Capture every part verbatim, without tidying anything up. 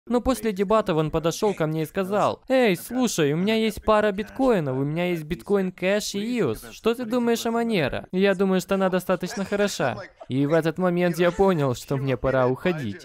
Но после дебатов он подошел ко мне и сказал: «Эй, слушай, у меня есть пара биткоинов, у меня есть биткоин кэш и и о эс. Что ты думаешь о Monero?» Я думаю, что она достаточно хороша. И в этот момент я понял, что мне пора уходить.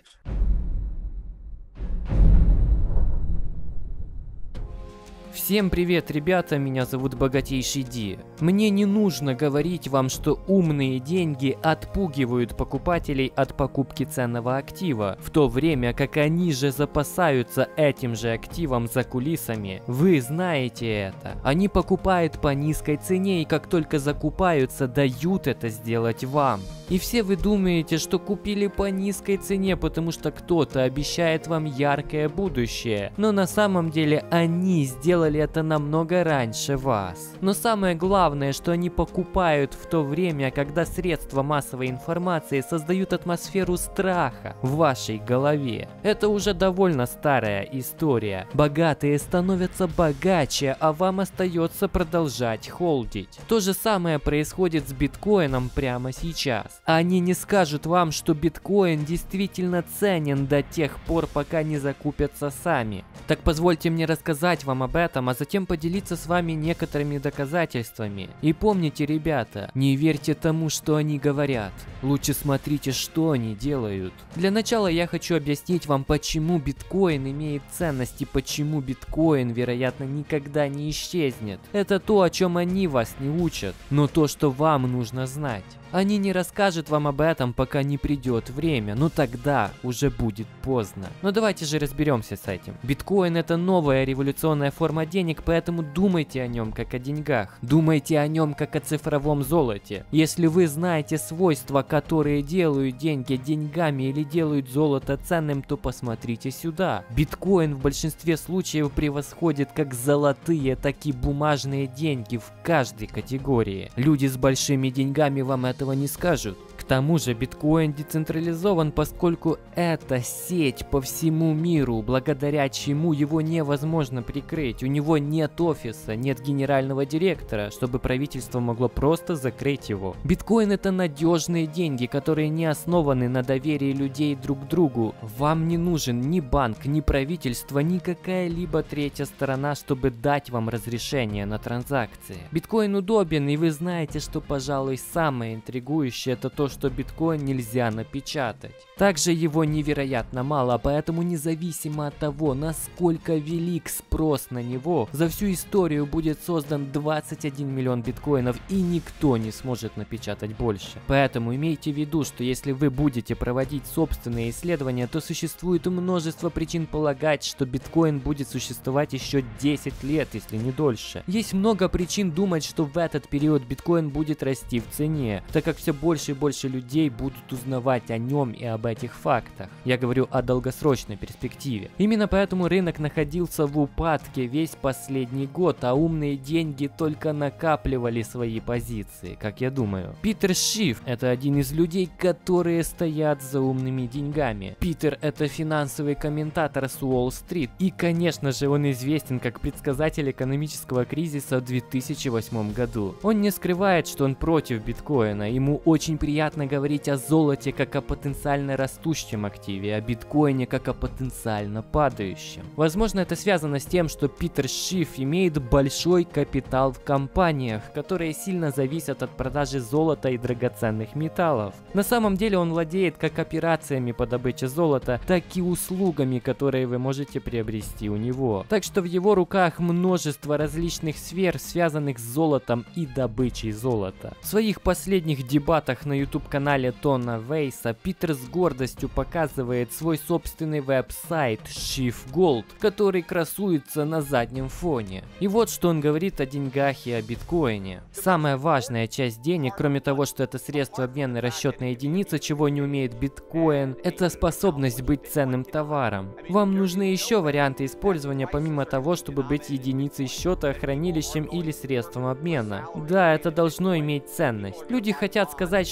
Всем привет, ребята, меня зовут Богатейший Ди. Мне не нужно говорить вам, что умные деньги отпугивают покупателей от покупки ценного актива, в то время как они же запасаются этим же активом за кулисами. Вы знаете это. Они покупают по низкой цене и как только закупаются, дают это сделать вам. И все вы думаете, что купили по низкой цене, потому что кто-то обещает вам яркое будущее. Но на самом деле они сделали это намного раньше вас. Но самое главное, что они покупают в то время, когда средства массовой информации создают атмосферу страха в вашей голове. Это уже довольно старая история. Богатые становятся богаче, а вам остается продолжать холдить. То же самое происходит с биткоином прямо сейчас. Они не скажут вам, что биткоин действительно ценен до тех пор, пока не закупятся сами. Так позвольте мне рассказать вам об этом, а затем поделиться с вами некоторыми доказательствами. И помните, ребята, не верьте тому, что они говорят. Лучше смотрите, что они делают. Для начала я хочу объяснить вам, почему биткоин имеет ценность и почему биткоин, вероятно, никогда не исчезнет. Это то, о чем они вас не учат, но то, что вам нужно знать. Они не расскажут вам об этом, пока не придет время, но тогда уже будет поздно. Но давайте же разберемся с этим. Биткоин — это новая революционная форма денег, поэтому думайте о нем как о деньгах. Думайте о нем как о цифровом золоте. Если вы знаете свойства, которые делают деньги деньгами или делают золото ценным, то посмотрите сюда. Биткоин в большинстве случаев превосходит как золотые, так и бумажные деньги в каждой категории. Люди с большими деньгами вам это этого не скажут. К тому же биткоин децентрализован, поскольку это сеть по всему миру, благодаря чему его невозможно прикрыть. У него нет офиса, нет генерального директора, чтобы правительство могло просто закрыть его. Биткоин — это надежные деньги, которые не основаны на доверии людей друг к другу. Вам не нужен ни банк, ни правительство, ни какая-либо третья сторона, чтобы дать вам разрешение на транзакции. Биткоин удобен, и вы знаете, что, пожалуй, самое интригующее — это то, что биткоин нельзя напечатать. Также его невероятно мало, поэтому независимо от того, насколько велик спрос на него, за всю историю будет создан двадцать один миллион биткоинов, и никто не сможет напечатать больше. Поэтому имейте в виду, что если вы будете проводить собственные исследования, то существует множество причин полагать, что биткоин будет существовать еще десять лет, если не дольше. Есть много причин думать, что в этот период биткоин будет расти в цене, так как все больше и больше людей будут узнавать о нем и об этих фактах. Я говорю о долгосрочной перспективе. Именно поэтому рынок находился в упадке весь последний год, а умные деньги только накапливали свои позиции, как я думаю. Питер Шиф — это один из людей, которые стоят за умными деньгами. Питер — это финансовый комментатор с Уолл-стрит, и, конечно же, он известен как предсказатель экономического кризиса в две тысячи восьмом году. Он не скрывает, что он против биткоина. Ему очень приятно говорить о золоте как о потенциально растущем активе, о биткоине как о потенциально падающем. Возможно, это связано с тем, что Питер Шиф имеет большой капитал в компаниях, которые сильно зависят от продажи золота и драгоценных металлов. На самом деле он владеет как операциями по добыче золота, так и услугами, которые вы можете приобрести у него. Так что в его руках множество различных сфер, связанных с золотом и добычей золота. В своих последних дебатах на YouTube-канале Тона Вейса Питер с гордостью показывает свой собственный веб-сайт Шиф Голд, который красуется на заднем фоне. И вот что он говорит о деньгах и о биткоине. Самая важная часть денег, кроме того, что это средство обмена расчетной единицы, чего не умеет биткоин, это способность быть ценным товаром. Вам нужны еще варианты использования, помимо того, чтобы быть единицей счета, хранилищем или средством обмена. Да, это должно иметь ценность. Люди хотят сказать, что биткоин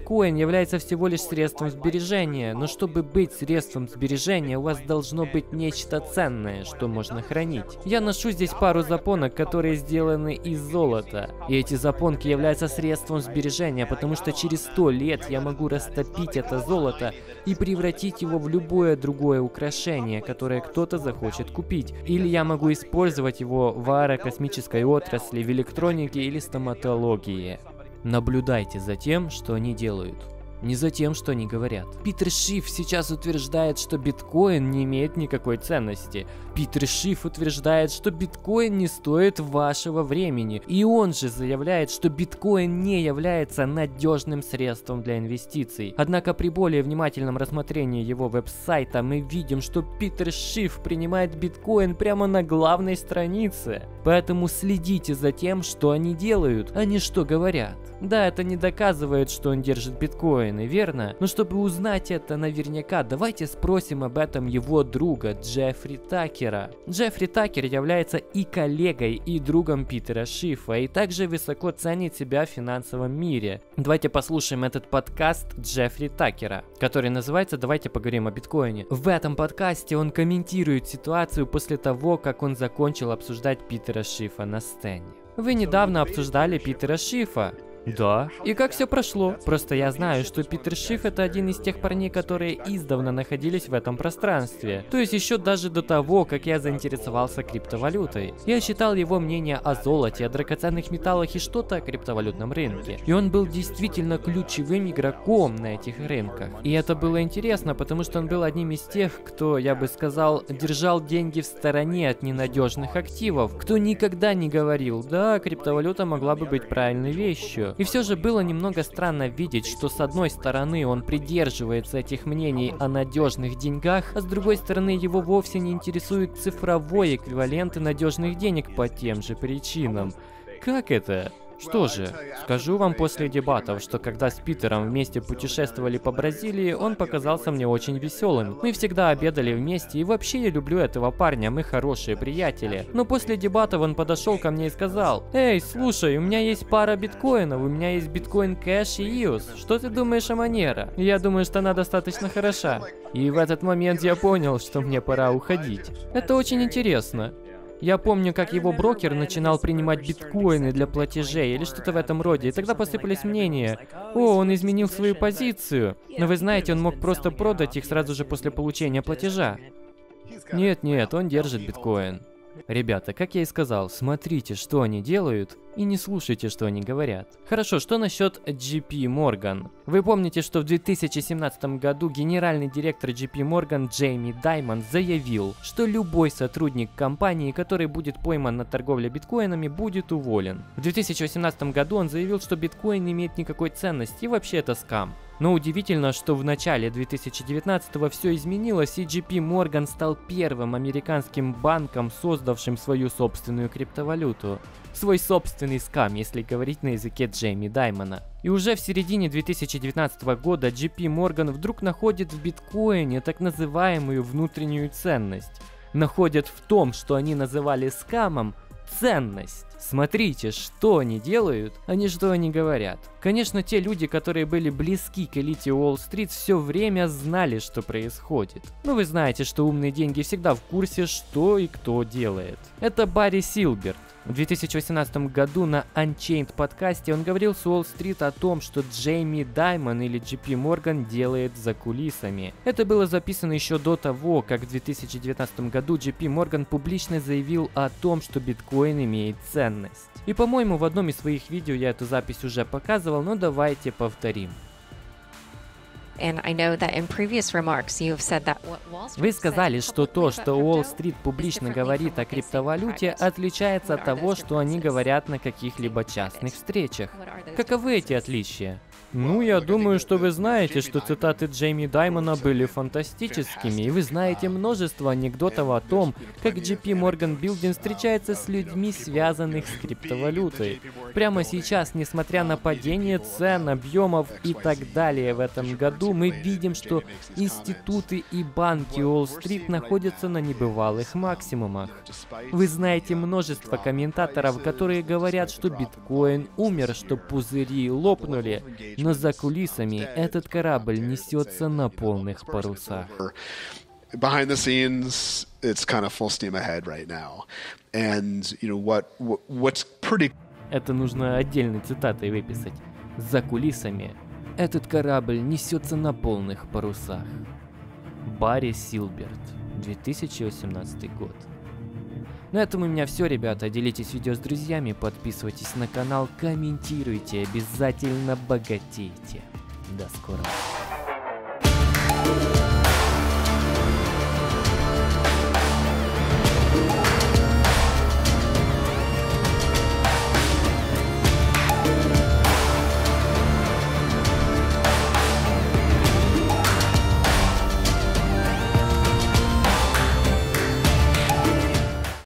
биткоин является всего лишь средством сбережения, но чтобы быть средством сбережения, у вас должно быть нечто ценное, что можно хранить. Я ношу здесь пару запонок, которые сделаны из золота. И эти запонки являются средством сбережения, потому что через сто лет я могу растопить это золото и превратить его в любое другое украшение, которое кто-то захочет купить. Или я могу использовать его в аэрокосмической отрасли, в электронике или стоматологии. Наблюдайте за тем, что они делают. Не за тем, что они говорят. Питер Шиф сейчас утверждает, что биткоин не имеет никакой ценности. Питер Шиф утверждает, что биткоин не стоит вашего времени. И он же заявляет, что биткоин не является надежным средством для инвестиций. Однако при более внимательном рассмотрении его веб-сайта мы видим, что Питер Шиф принимает биткоин прямо на главной странице. Поэтому следите за тем, что они делают, а не что говорят. Да, это не доказывает, что он держит биткоины, верно? Но чтобы узнать это наверняка, давайте спросим об этом его друга Джеффри Такера. Джеффри Такер является и коллегой, и другом Питера Шифа, и также высоко ценит себя в финансовом мире. Давайте послушаем этот подкаст Джеффри Такера, который называется «Давайте поговорим о биткоине». В этом подкасте он комментирует ситуацию после того, как он закончил обсуждать Питера Шифа на сцене. Вы недавно обсуждали Питера Шифа. Да. И как все прошло? Просто я знаю, что Питер Шиф это один из тех парней, которые издавна находились в этом пространстве. То есть еще даже до того, как я заинтересовался криптовалютой. Я читал его мнение о золоте, о драгоценных металлах и что-то о криптовалютном рынке. И он был действительно ключевым игроком на этих рынках. И это было интересно, потому что он был одним из тех, кто, я бы сказал, держал деньги в стороне от ненадежных активов, кто никогда не говорил, да, криптовалюта могла бы быть правильной вещью. И все же было немного странно видеть, что с одной стороны он придерживается этих мнений о надежных деньгах, а с другой стороны его вовсе не интересует цифровой эквивалент надежных денег по тем же причинам. Как это? Что же, скажу вам после дебатов, что когда с Питером вместе путешествовали по Бразилии, он показался мне очень веселым. Мы всегда обедали вместе, и вообще я люблю этого парня, мы хорошие приятели. Но после дебатов он подошел ко мне и сказал: «Эй, слушай, у меня есть пара биткоинов, у меня есть биткоин Кэш и ай о эс. Что ты думаешь о Monero?» Я думаю, что она достаточно хороша. И в этот момент я понял, что мне пора уходить. Это очень интересно. Я помню, как его брокер начинал принимать биткоины для платежей или что-то в этом роде, и тогда посыпались мнения: «О, он изменил свою позицию». Но вы знаете, он мог просто продать их сразу же после получения платежа. Нет-нет, он держит биткоин. Ребята, как я и сказал, смотрите, что они делают, и не слушайте, что они говорят. Хорошо, что насчет джей пи Morgan? Вы помните, что в две тысячи семнадцатом году генеральный директор джей пи Morgan Джейми Даймонд заявил, что любой сотрудник компании, который будет пойман на торговле биткоинами, будет уволен. В две тысячи восемнадцатом году он заявил, что биткоин не имеет никакой ценности и вообще это скам. Но удивительно, что в начале две тысячи девятнадцатого все изменилось, и джей пи Morgan стал первым американским банком, создавшим свою собственную криптовалюту. Свой собственный скам, если говорить на языке Джейми Даймона. И уже в середине две тысячи девятнадцатого года джей пи Morgan вдруг находит в биткоине так называемую внутреннюю ценность. Находят в том, что они называли скамом, ценность. Смотрите, что они делают, а не что они говорят. Конечно, те люди, которые были близки к элите Уолл-стрит, все время знали, что происходит. Но вы знаете, что умные деньги всегда в курсе, что и кто делает. Это Барри Силберт. В две тысячи восемнадцатом году на Unchained подкасте он говорил с Уолл-стрит о том, что Джейми Даймон или джей пи Morgan делает за кулисами. Это было записано еще до того, как в две тысячи девятнадцатом году джей пи Morgan публично заявил о том, что биткоин имеет ценность. И по-моему в одном из своих видео я эту запись уже показывал, но давайте повторим. Вы сказали, что то, что Уолл-стрит публично говорит о криптовалюте, отличается от того, что они говорят на каких-либо частных встречах. Каковы эти отличия? Ну, я думаю, что вы знаете, что цитаты Джейми Даймона были фантастическими, и вы знаете множество анекдотов о том, как джей пи Morgan Building встречается с людьми, связанных с криптовалютой. Прямо сейчас, несмотря на падение цен, объемов и так далее в этом году, мы видим, что институты и банки Уолл-стрит находятся на небывалых максимумах. Вы знаете множество комментаторов, которые говорят, что биткоин умер, что пузыри лопнули. Но за кулисами этот корабль несется на полных парусах. Behind the scenes, it's kind of full steam ahead right now. And, you know, what, what what's pretty... Это нужно отдельной цитатой выписать. За кулисами этот корабль несется на полных парусах. Барри Силберт, две тысячи восемнадцатый год. На этом у меня все, ребята. Делитесь видео с друзьями, подписывайтесь на канал, комментируйте, обязательно богатейте. До скорого.